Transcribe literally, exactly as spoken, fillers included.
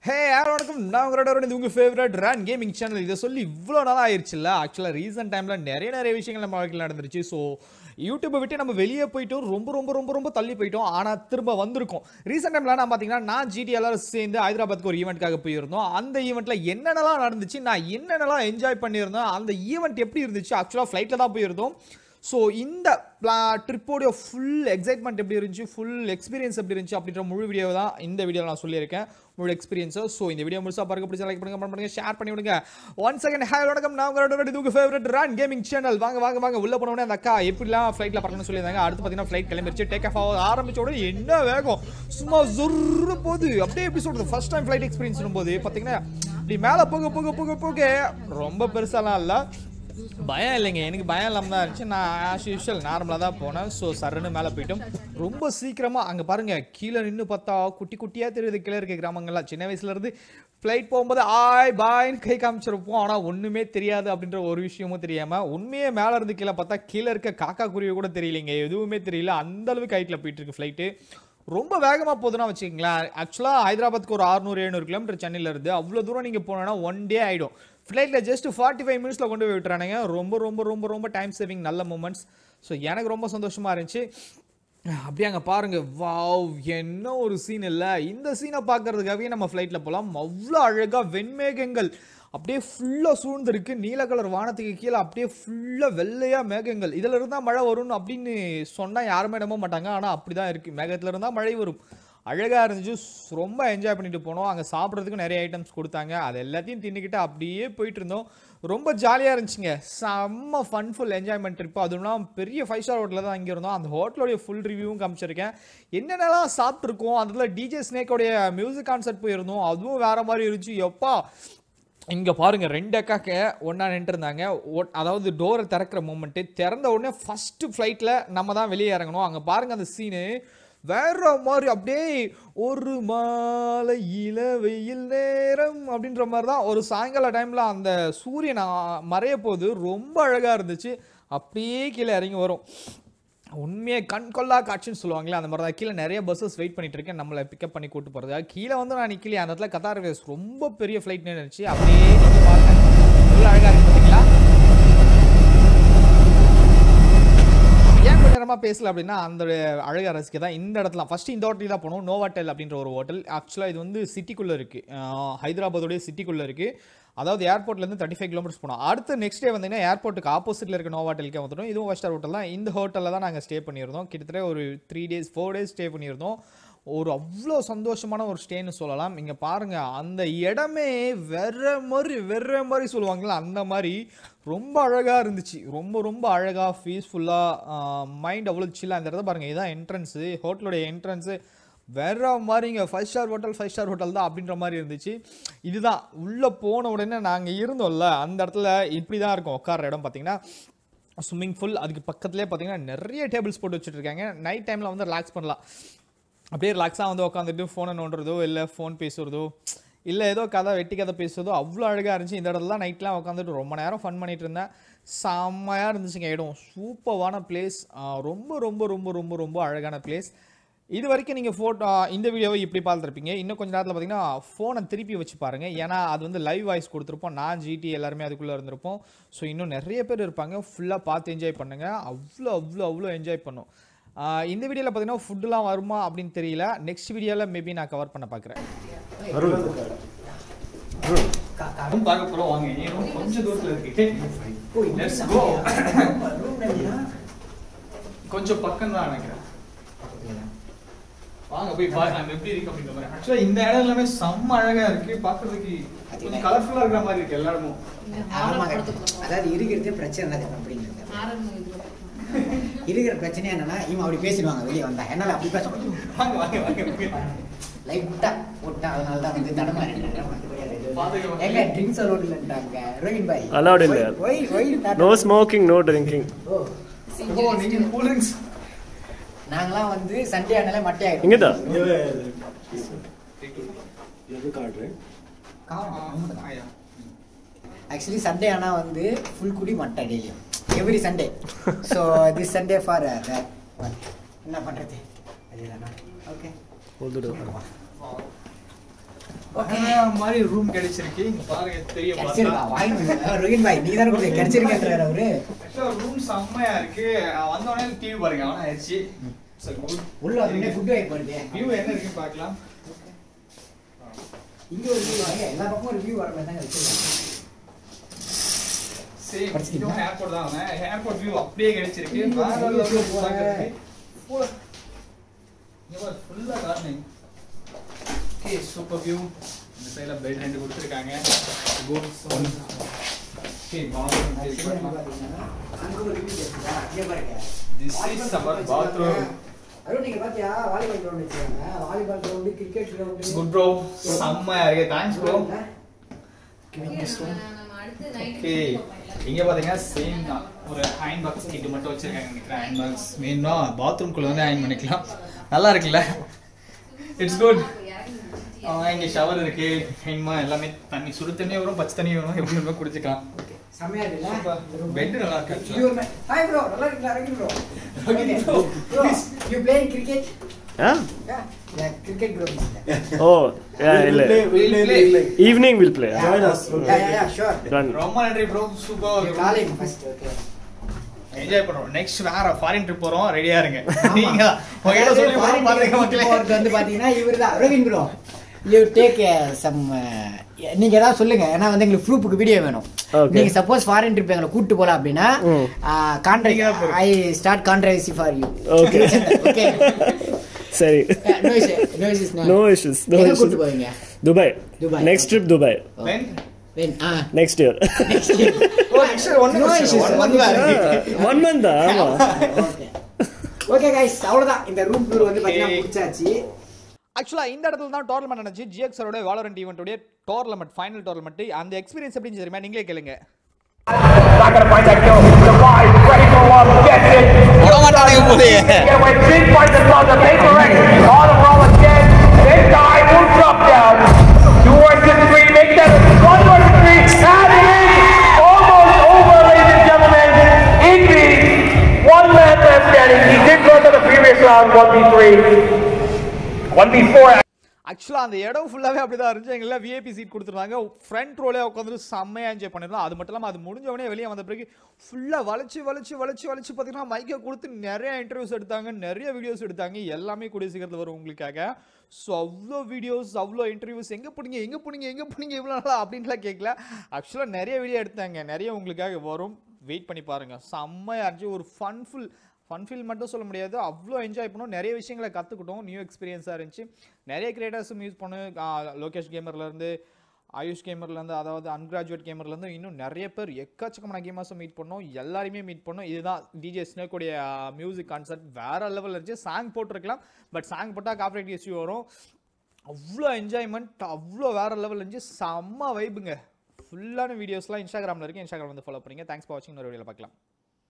Hey, Arun, now we're going to favorite run gaming channel. This is only vlog nala ayiruchilla. Actually, recent time la neriya neriya விஷயங்கள் நம்ம வாழ்க்கையில நடந்துருச்சு. So YouTube விட்டு நம்ம வெளியே போய்ட்டோம் ரொம்ப ரொம்ப ரொம்ப ரொம்ப தள்ளி போய்ட்டோம். ஆனா திரும்ப வந்திருக்கோம். ரீசன்ட் டைம்ல நான் பாத்தீங்கன்னா நான் G T எல்லாரும் சேர்ந்து ஹைதராபாத்க்கு ஒரு ஈவென்ட்காக போயிருந்தோம். அந்த ஈவென்ட்ல என்னென்னலாம் நடந்துச்சு, நான் என்னென்னலாம் என்ஜாய் பண்ணியிருந்தேன், அந்த ஈவென்ட் எப்படி இருந்துச்சு, ஆக்சுவலா ஃளைட்ல தான் போயிருந்தோம். So இந்த ட்ரிப்போட ஃபுல் எக்ஸைட்மெண்ட் எப்படி இருந்துச்சு, ஃபுல் எக்ஸ்பீரியன்ஸ் எப்படி இருந்துச்சு அப்படின்ற முழு வீடியோ தான் இந்த வீடியோவில் நான் சொல்லியிருக்கேன். முழு எக்ஸ்பீரியன்ஸ். ஸோ இந்த வீடியோ முழுசாக பார்க்க பிடிச்சா லைக் பண்ணுங்க, கமெண்ட் பண்ணுங்க, ஷேர் பண்ணி விடுங்க. ஒன் செகண்ட் ஹாய் வணக்கம், நான் உங்களோட இது உங்கள் ஃபேவரட் ரன் கேமிங் சேனல். வாங்க வாங்க வாங்க உள்ள போனோடனே அந்த அக்கா எப்படிலாம் ஃப்ளைட்டில் பறக்கணும்னு சொல்லியிருந்தாங்க. அடுத்து பார்த்தீங்கன்னா ஃப்ளைட் கிளம்பிருச்சு, டேக் ஆஃப் ஆக ஆரம்பிச்ச உடனே என்ன வேகம், சும்மா ஜொர்ரு போகுது. அப்படியே எப்படி சொல்கிறது, ஃபர்ஸ்ட் டைம் ஃப்ளைட் எக்ஸ்பீரியன்ஸ் போது பார்த்தீங்கன்னா இப்படி மேலே போக போக போக போக ரொம்ப பெருசாலாம் இல்லை, பயம் இல்லைங்க. எனக்கு பயம் இல்லாமல் தான் இருந்துச்சு. நான் ஆஸ் யூஷுவல் நார்மலாக தான் போனேன். ஸோ சரன்னு மேலே போயிட்டோம். ரொம்ப சீக்கிரமாக அங்கே பாருங்கள், கீழே நின்று பார்த்தா குட்டி குட்டியாக தெரியுது கீழே இருக்க கிராமங்கள்லாம். சின்ன வயசுலேருந்து ஃப்ளைட் போகும்போது ஆய் பாய்ன்னு கை காமிச்சிருப்போம், ஆனால் ஒன்றுமே தெரியாது அப்படின்ற ஒரு விஷயமும் தெரியாமல் உண்மையே மேலே இருந்து கீழே பார்த்தா கீழே இருக்க காக்கா குருவி கூட தெரியலைங்க, எதுவுமே தெரியல. அந்தளவுக்கு ஹைட்டில் போயிட்டுருக்கு ஃப்ளைட்டு. ரொம்ப வேகமாக போகுதுன்னா வச்சுக்கிங்களேன். ஆக்சுவலாக ஹைதராபாத்துக்கு ஒரு அறுநூறு எழுநூறு கிலோமீட்டர் சென்னையில் இருந்து அவ்வளோ தூரம் நீங்கள் போனோன்னா ஒன் டே ஆகிடும். ஃப்ளைட்டில் ஜஸ்ட் ஃபார்ட்டி ஃபைவ் மினிட்ஸில் கொண்டு போய் விட்டுறானுங்க. ரொம்ப ரொம்ப ரொம்ப ரொம்ப டைம் சேவிங், நல்ல மூமெண்ட்ஸ். ஸோ எனக்கு ரொம்ப சந்தோஷமாக இருந்துச்சு. அப்படியே அங்கே பாருங்கள், வாவ் என்ன ஒரு சீன் இல்லை. இந்த சீனை பார்க்கறதுக்காகவே நம்ம ஃப்ளைட்டில் போகலாம். அவ்வளோ அழகாக வெண்மேகங்கள் அப்படியே ஃபுல்லாக சூழ்ந்துருக்கு. நீல கலர் வானத்துக்கு கீழே அப்படியே ஃபுல்லாக வெள்ளையாக மேகங்கள். இதில் இருந்தால் மழை வரும்னு அப்படின்னு சொன்னால் யாருமே நம்ப மாட்டாங்க, ஆனால் அப்படி தான் இருக்குது. மேகத்தில் இருந்தால் மழை வரும். அழகாக இருந்துச்சு. ரொம்ப என்ஜாய் பண்ணிட்டு போனோம். அங்கே சாப்பிட்றதுக்கு நிறைய ஐட்டம்ஸ் கொடுத்தாங்க. அது எல்லாத்தையும் தின்னுக்கிட்டு அப்படியே போயிட்டு இருந்தோம். ரொம்ப ஜாலியாக இருந்துச்சுங்க. செம்ம ஃபன்ஃபுல் என்ஜாய்மெண்ட் ட்ரிப்பு. அதுவும் பெரிய ஃபைவ் ஸ்டார் ஹோட்டலில் தான் அங்கே இருந்தோம். அந்த ஹோட்டலோடைய ஃபுல் ரிவ்யூவும் காமிச்சிருக்கேன். என்னென்னலாம் சாப்பிட்ருக்கோம், அதில் டிஜே ஸ்னேக்கோடைய மியூசிக் கான்சர்ட் போயிருந்தோம். அதுவும் வேறு மாதிரி இருந்துச்சு. எப்பா இங்கே பாருங்கள், ரெண்டு அக்காக்க ஒன்றா நின்றுருந்தாங்க. அதாவது டோரை திறக்கிற மூமெண்ட்டு திறந்த உடனே ஃபஸ்ட்டு ஃப்ளைட்டில் நம்ம தான் வெளியே இறங்கணும். அங்கே பாருங்கள் அந்த சீனு வேற மாதிரி, அப்படியே ஒரு மாலை இளவெயில் நேரம் அப்படின்ற மாதிரி தான் ஒரு சாயங்கால டைமில் அந்த சூரியன் மறைய போது ரொம்ப அழகாக இருந்துச்சு. அப்படியே கீழே இறங்கி வரும். உண்மையே கண் கொள்ளா காட்சின்னு சொல்லுவாங்களே, அந்த மாதிரி தான். கீழே நிறைய பஸ்ஸஸ் வெயிட் பண்ணிட்டு இருக்கேன் நம்மளை பிக்கப் பண்ணி கூட்டு போகிறதுக்காக. கீழே வந்து நான் நிற்கலையே, அந்த இடத்துல கத்தார் ஏர்வேஸ் ரொம்ப பெரிய ஃப்ளைட் நின்றுச்சு. அப்படியே நீங்கள் பார்த்தேன், நல்லா அழகாக இருக்கு பார்த்தீங்களா. ஏன் கொஞ்ச நேரமாக பேசல அப்படின்னா அந்த அழகாக ரசிக்க தான் இந்த இடத்துல ஃபஸ்ட்டு இந்த ஹோட்டல் தான் போனோம். நோவாட்டல் அப்படின்ற ஒரு ஹோட்டல். ஆக்சுவலாக இது வந்து சிட்டிக்குள்ளே இருக்குது, ஹைதராபாதோடைய சிட்டிக்குள்ளே இருக்குது. அதாவது ஏர்போர்ட்லேருந்து தேர்ட்டி ஃபைவ் கிலோமீட்டர்ஸ் போனோம். அடுத்து நெக்ஸ்ட் டே வந்தீங்கன்னா ஏர்போர்ட்டுக்கு ஆப்போசிட்டில் இருக்க நோவாட்டலுக்கே வந்துடும். இதுவும் ஃபஸ்ட் ஸ்டார் ஹோட்டல் தான். இந்த ஹோட்டலில் தான் நாங்கள் ஸ்டே பண்ணியிருந்தோம். கிட்டத்தட்ட ஒரு three days four days stay பண்ணியிருந்தோம். ஒரு அவ்வளோ சந்தோஷமான ஒரு ஸ்டேன்னு சொல்லலாம். இங்கே பாருங்கள், அந்த இடமே வேற மாதிரி வேற மாதிரி சொல்லுவாங்களா, அந்த மாதிரி ரொம்ப அழகாக இருந்துச்சு. ரொம்ப ரொம்ப அழகாக பீஸ்ஃபுல்லாக, மைண்ட் அவ்வளோ சில்லாக. அந்த இடத்த பாருங்கள், இதுதான் என்ட்ரன்ஸு, ஹோட்டலுடைய என்ட்ரன்ஸு. வேற மாதிரிங்க, five star hotel five star hotel தான் அப்படின்ற மாதிரி இருந்துச்சு. இதுதான் உள்ளே போன உடனே நாங்கள் இருந்தோம்ல அந்த இடத்துல இப்படி தான் இருக்கும் உட்கார இடம். பார்த்தீங்கன்னா ஸ்விம்மிங் பூல், அதுக்கு பக்கத்துலேயே பார்த்தீங்கன்னா நிறைய டேபிள்ஸ் போட்டு வச்சுட்ருக்காங்க. நைட் டைமில் வந்து ரிலாக்ஸ் பண்ணலாம். அப்படியே ரிலாக்ஸாக வந்து உட்காந்துட்டு ஃபோனை நோண்டுறதோ இல்லை ஃபோன் பேசுகிறதோ இல்லை ஏதோ கதை வெட்டி கதை பேசுகிறதோ அவ்வளோ அழகாக இருந்துச்சு. இந்த இடத்துல தான் நைட்லாம் உட்காந்துட்டு ரொம்ப நேரம் ஃபன் பண்ணிகிட்டு இருந்தேன். செம்மையாக இருந்துச்சுங்க இடம். சூப்பரான பிளேஸ். ரொம்ப ரொம்ப ரொம்ப ரொம்ப ரொம்ப அழகான பிளேஸ். இது வரைக்கும் நீங்கள் ஃபோட்டோ இந்த வீடியோவை இப்படி பார்த்துருப்பீங்க. இன்னும் கொஞ்சம் நேரத்தில் பார்த்தீங்கன்னா ஃபோனை திருப்பி வச்சு பாருங்கள். ஏன்னா அது வந்து லைவ் வாய்ஸ் கொடுத்துருப்போம். நான் ஜிடி எல்லாருமே அதுக்குள்ளே இருந்திருப்போம். ஸோ இன்னும் நிறைய பேர் இருப்பாங்க. ஃபுல்லாக பார்த்து என்ஜாய் பண்ணுங்கள். அவ்வளோ அவ்வளோ அவ்வளோ என்ஜாய் பண்ணும். இந்த வீடியோவில் பார்த்தீங்கன்னா ஃபுட்டுலாம் வருமா அப்படின்னு தெரியல. நெக்ஸ்ட் வீடியோவில் மேபி நான் கவர் பண்ண பார்க்குறேன். பார்க்க போகிறோம் வாங்க. கொஞ்சம் தூரத்தில் இருக்கு, கொஞ்சம் பக்கம் தான் நினைக்கிறேன். வாங்க போய் பாருங்க எப்படி இருக்கு அப்படின்ற மாதிரி. ஆக்சுவலாக இந்த இடம் எல்லாமே செம்ம அழகாக இருக்கு. பார்க்கறதுக்கு கொஞ்சம் கலர்ஃபுல்லாக இருக்கிற மாதிரி இருக்கு எல்லா இடமும். அதாவது இருக்கிறதே பிரச்சனை இல்லை அப்படிங்கிறது. இருக்கிற பிரச்சனை என்னன்னா இவன் அப்படி பேசிடுவாங்க வெளியே வந்தா. என்னால அப்படி பேச வாங்க வாங்க வாங்க லைட்டா போட்டா, அதனால தான் வந்து தடமாறி எங்க ட்ரிங்க்ஸ் அலோட் இல்லைன்றாங்க. ரோஹின் பாய் அலோட் இல்ல. Why why no smoking, no drinking. Oh oh நீங்க கூல் ட்ரிங்க்ஸ். நாங்கலாம் வந்து சண்டே ஆனாலே மட்டை ஆயிடும். இங்கதா எது காட்றே ஆயா. ஆக்சுவலி சண்டே ஆனா வந்து ஃபுல் குடி மட்டை டெய்லியும், every Sunday. So this Sunday for that. என்ன பண்றது அதுதானா. Okay hold to. ஓகே மாதிரி ரூம் கிடைச்சிருக்கு இங்க பாருங்க தெரிய கிடைச்சிருக்கா பார்த்தா வாங்கி ரோஹித் பாய் நீங்க தான கிடைச்சிருக்கேன்றாரு அவரு ஆக்சுவலா ரூம் செம்மையா இருக்கு வந்த உடனே டிவி பாருங்க ஆன் ஆயிடுச்சு சரி குட் உள்ள வந்து ஃபுட் வைப் பண்ணுங்க வியூ என்ன இருக்குன்னு பார்க்கலாம் இங்க ஒரு வியூ வாங்க எல்லா பக்கமும் ஒரு வியூ வர மாதிரி தான் வச்சிருக்காங்க சரி இது ஏர்போர்ட் தான் ஏர்போர்ட் வியூ அப்படியே கிடைச்சிருக்கு வேற லெவல்ல போறாங்க ஃபுல்லா இங்க ஃபுல்லா கார்னிங் ஓகே சூப்பர் வியூ இந்த சைடுல பெட் ரெண்டு கொடுத்திருக்காங்க குட் ஓகே பாத்ரூம் அங்க ஒரு வியூ இருக்குடா இங்க பாருங்க this is our bathroom Arun நீங்க பாத்தியா வாலிபால் கிரவுண்ட் வச்சிருக்காங்க volleyball ground cricket ground good bro செம்மையா இருக்கு தேங்க்ஸ் ப்ரோ ஓகே இங்க பாத்தீங்கன்னா சேம் தான் ஒரு அயன் பாக்ஸ் கிட் மட்டும் வச்சிருக்காங்க நினைக்கிறேன் அயன் பாக்ஸ் வேணும்னா பாத்ரூம் குள்ள வந்து அயன் பண்ணிக்கலாம் நல்லா இருக்குல்ல இட்ஸ் குட் இங்க ஷவர் இருக்கு ஹென்மா எல்லாமே தண்ணி சுடு தண்ணி வரும் பச்சை தண்ணி வரும் எப்படி வேணுமோ குடிச்சுக்கலாம் செமையா இருக்குல்ல பெட் நல்லா இருக்கு யூர் மேன் ஹாய் ப்ரோ நல்லா இருக்கீங்களா Ravi bro okay bro you playing cricket Huh? Yeah, cricket ground. Oh, yeah, We'll we'll play, we'll play. evening we'll play. Yeah, Huh? yeah, yeah, yeah, sure. Run. ரொம்ப நன்றி bro super You call him first, okay. Enjoy பண்றோம் next வேற foreign trip போறோம் ரெடியா இருங்க நீங்க உங்ககிட்ட சொல்லி foreign பாருங்க trip மக்களே போறது வந்து பாத்தீங்கன்னா இவர்தான் Ravin bro you take some நீங்க ஏதாவது சொல்லுங்க ஏன்னா வந்து எங்களுக்கு ப்ரூஃப்க்கு வீடியோ வேணும் Okay. நீங்க சப்போஸ் ஃபாரின் ட்ரிப் எங்களை கூட்டி போலாம் அப்படின்னா contract I start contracts for you Okay. Okay Sorry. No issue no issues No issues. No எங்க issues. கூட்டி போவீங்க Dubai. Dubai. Next trip Dubai. when when ah Next year. Oh next one No issues, one one month issue. வேற One month ah, ஆமா. Okay okay guys அவ்வளவுதான் இந்த room tour வந்து பாத்தீங்கன்னா Okay. முடிச்சாச்சு ஆக்சுவலா இந்த இடத்துல தான் டோர்னமெண்ட் நடந்துச்சு ஜிஎக்ஸரோட வாலரண்ட் ஈவென்ட்டோட டோர்னமெண்ட் ஃபைனல் டோர்னமெண்ட் அந்த எக்ஸ்பீரியன்ஸ் எப்படி தெரியுமா நீங்களே கேளுங்க Not gonna find that kill. Survive, ready for one, gets it. போட மாட்டாங்க போலயே Get away, big fight that's on the paper X. On the roll again. This guy will drop down. Two versus three, make that one versus three. And it is almost over, ladies and gentlemen. It is one man left standing. He did go to the previous round, one v three. one v four. ஆக்சுவலா அந்த இடம் ஃபுல்லாவே அப்படிதான் இருந்துச்சு எங்கள VIP seat கொடுத்துருந்தாங்க front ரோலே உட்காந்து செம்மையா என்ஜாய் பண்ணிருந்தோம் அது மட்டும் இல்லாமல் அது முடிஞ்ச உடனே வெளியே வந்த பிறகு ஃபுல்லா வளைச்சு வளைச்சு வளைச்சு வளைச்சு பார்த்தீங்கன்னா மைக்கை கொடுத்து நிறைய இன்டர்வியூஸ் எடுத்தாங்க நிறைய வீடியோஸ் எடுத்தாங்க எல்லாமே கூடிய சீக்கிரத்தில் வரும் உங்களுக்காக ஸோ அவ்வளோ வீடியோஸ் அவ்வளோ இன்டர்வியூஸ் எங்கே போனீங்க எங்கே போனீங்க எங்கே போனீங்க இவ்வளோ நாளா அப்படின்லாம் கேட்கல ஆக்சுவலாக நிறைய வீடியோ எடுத்தாங்க நிறைய உங்களுக்காக வரும் வெயிட் பண்ணி பாருங்க செம்மையா இருந்துச்சு ஒரு ஃபன்ஃபுல் ஃபன் ஃபீல் மட்டும் சொல்ல முடியாது அவ்வளோ என்ஜாய் பண்ணோம் நிறைய விஷயங்களை கற்றுக்கிட்டோம் நியூ எக்ஸ்பீரியன்ஸாக இருந்துச்சு நிறைய கிரியேட்டர்ஸும் யூஸ் பண்ணு லோகேஷ் கேமர்லேருந்து ஆயுஷ் கேமர்லேருந்து அதாவது அன்கிராஜுவேட் கேமர்லேருந்து இன்னும் நிறைய பேர் எக்கச்சக்கமான கேமர்ஸும் மீட் பண்ணோம் எல்லாருமே மீட் பண்ணோம் இதுதான் டிஜே ஸ்னேக்கோடைய மியூசிக் கான்சர்ட் வேறு லெவலில் இருந்துச்சு சாங் போட்டிருக்கலாம் பட் சாங் போட்டால் காப்பிரைட் இஷ்யூ வரும் அவ்வளோ என்ஜாய்மெண்ட் அவ்வளோ வேறு லெவலில் இருந்துச்சு செம்ம வைப்புங்க ஃபுல்லான வீடியோஸ்லாம் இன்ஸ்டாகிராமில் இருக்குது இன்ஸ்டாகிராம் வந்து ஃபாலோ பண்ணுங்கள் தேங்க்ஸ் ஃபார் வாட்சிங் ஒரு வீடியோவில் பார்க்கலாம்